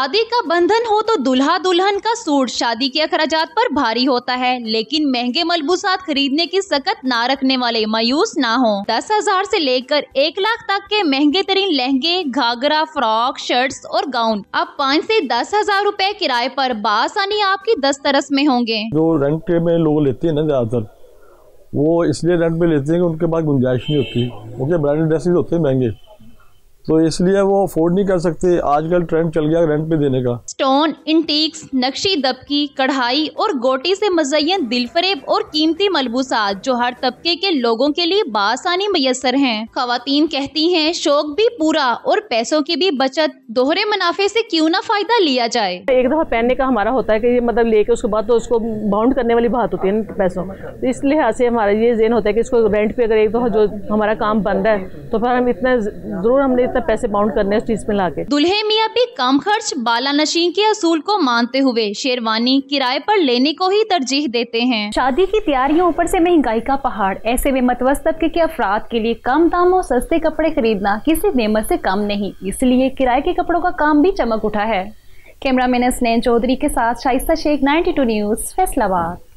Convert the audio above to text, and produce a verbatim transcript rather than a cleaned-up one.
शादी का बंधन हो तो दूल्हा दुल्हन का सूट शादी के अखराजात पर भारी होता है, लेकिन महंगे मलबूसात खरीदने की सकत ना रखने वाले मायूस ना हो। दस हजार से लेकर एक लाख तक के महंगे तरीन लहंगे, घाघरा, फ्रॉक, शर्ट्स और गाउन अब पाँच से दस हजार रूपए किराए पर बासानी आपकी दस्तरस में होंगे। जो रेंट में लोग लेते हैं ना, ज्यादातर वो इसलिए रेंट पे लेते हैं कि उनके पास गुंजाइश नहीं होती, उनके ब्रांडेड ड्रेसेस होते हैं महंगे, तो इसलिए वो अफोर्ड नहीं कर सकते। आजकल ट्रेंड चल गया रेंट पे देने का। स्टोन, इंटीक्स, नक्शी दबकी, कढ़ाई और गोटी से मुज़य्यन दिलफरेब और कीमती मलबूसात जो हर तबके के लोगों के लिए बासानी मयसर हैं। खवातीन कहती हैं शौक भी पूरा और पैसों की भी बचत, दोहरे मुनाफे से क्यों ना फायदा लिया जाए। एक दफा पहनने का हमारा होता है कि मतलब लेके उसके बाद तो उसको बाउंड करने वाली बात होती है पैसों, तो इस लिहाज से हमारा ये ज़हन होता है कि इसको रेंट पे अगर एक दफा जो हमारा काम बन रहा है तो फिर हम इतना जरूर हमने इतना पैसे बाउंड करने उस चीज में लाके। दुल्हे मियाँ भी कम खर्च बाला नशीन के असूल को मानते हुए शेरवानी किराए पर लेने को ही तरजीह देते हैं। शादी की तैयारियों ऊपर से महंगाई का पहाड़, ऐसे में मतवस्त तबके के अफराद के लिए कम दामों सस्ते कपड़े खरीदना किसी नेमत से कम नहीं, इसलिए किराए के कपड़ों का काम भी चमक उठा है। कैमरामैन स्नेह चौधरी के साथ Shaista Sheikh, ninety two news, Faisalabad.